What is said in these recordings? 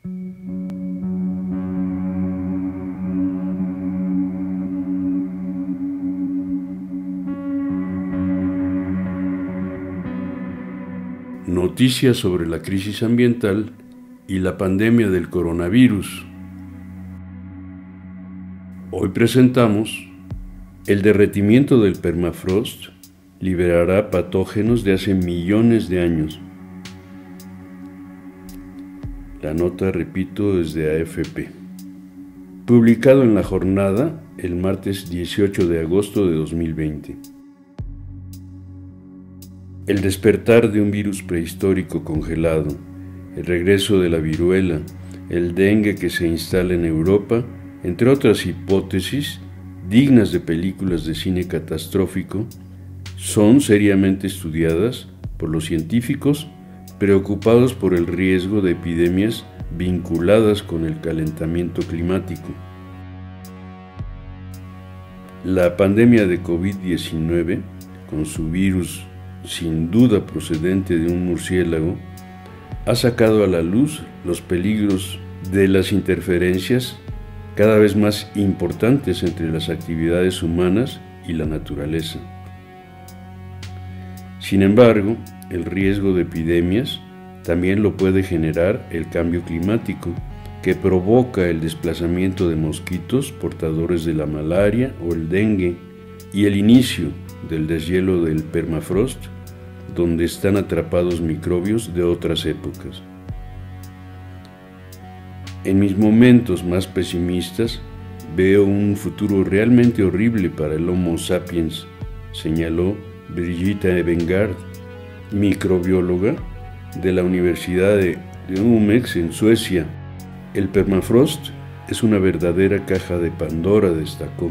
Noticias sobre la crisis ambiental y la pandemia del coronavirus. Hoy presentamos: el derretimiento del permafrost liberará patógenos de hace millones de años. La nota, repito, es de AFP. Publicado en La Jornada el martes 18 de agosto de 2020. El despertar de un virus prehistórico congelado, el regreso de la viruela, el dengue que se instala en Europa, entre otras hipótesis dignas de películas de cine catastrófico, son seriamente estudiadas por los científicos preocupados por el riesgo de epidemias vinculadas con el calentamiento climático. La pandemia de COVID-19, con su virus sin duda procedente de un murciélago, ha sacado a la luz los peligros de las interferencias cada vez más importantes entre las actividades humanas y la naturaleza. Sin embargo, el riesgo de epidemias también lo puede generar el cambio climático, que provoca el desplazamiento de mosquitos portadores de la malaria o el dengue y el inicio del deshielo del permafrost, donde están atrapados microbios de otras épocas. En mis momentos más pesimistas veo un futuro realmente horrible para el Homo sapiens, señaló Brigitte Evengard, microbióloga de la Universidad de Umeå en Suecia. El permafrost es una verdadera caja de Pandora, destacó.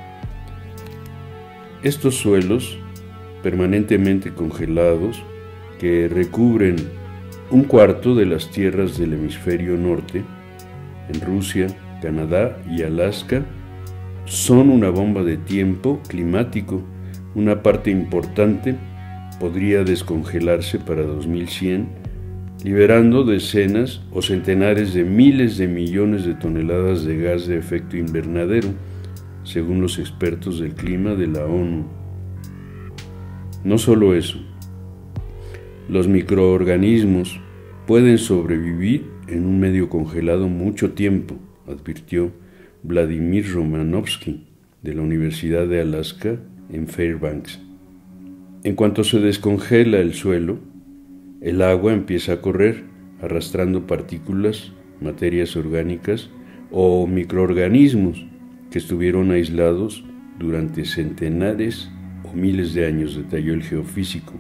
Estos suelos permanentemente congelados, que recubren un cuarto de las tierras del hemisferio norte, en Rusia, Canadá y Alaska, son una bomba de tiempo climático. Una parte importante podría descongelarse para 2100, liberando decenas o centenares de miles de millones de toneladas de gas de efecto invernadero, según los expertos del clima de la ONU. No solo eso, los microorganismos pueden sobrevivir en un medio congelado mucho tiempo, advirtió Vladimir Romanovsky, de la Universidad de Alaska en Fairbanks. En cuanto se descongela el suelo, el agua empieza a correr, arrastrando partículas, materias orgánicas o microorganismos que estuvieron aislados durante centenares o miles de años, detalló el geofísico.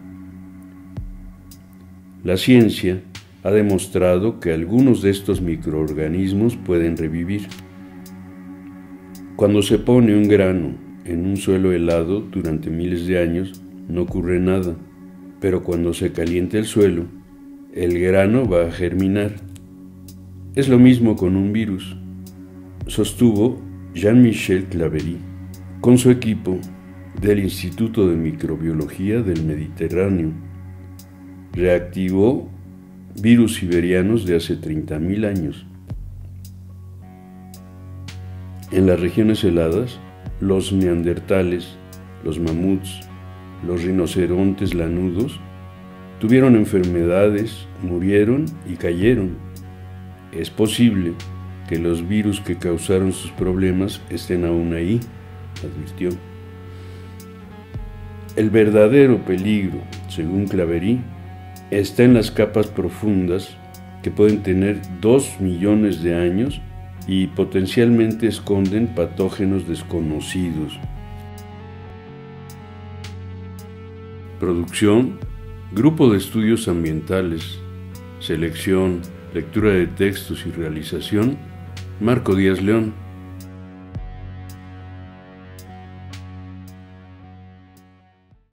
La ciencia ha demostrado que algunos de estos microorganismos pueden revivir. Cuando se pone un grano en un suelo helado durante miles de años, no ocurre nada, pero cuando se calienta el suelo, el grano va a germinar. Es lo mismo con un virus, sostuvo Jean-Michel Claverie, con su equipo del Instituto de Microbiología del Mediterráneo. Reactivó virus siberianos de hace 30.000 años. En las regiones heladas, los neandertales, los mamuts, los rinocerontes lanudos tuvieron enfermedades, murieron y cayeron. Es posible que los virus que causaron sus problemas estén aún ahí, advirtió. El verdadero peligro, según Claverie, está en las capas profundas que pueden tener 2 millones de años y potencialmente esconden patógenos desconocidos. Producción: Grupo de Estudios Ambientales. Selección, lectura de textos y realización: Marco Díaz León.